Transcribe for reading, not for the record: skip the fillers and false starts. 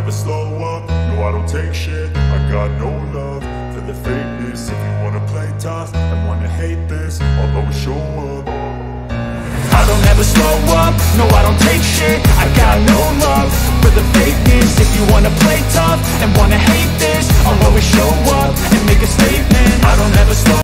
never slow up, no I don't take shit. I got no love for the fakeness. If you wanna play tough and wanna hate this, I'll always show up. I don't ever slow up, no I don't take shit. I got no love for the fakeness. If you wanna play tough and wanna hate this, I'll always show up and make a statement. I don't ever slow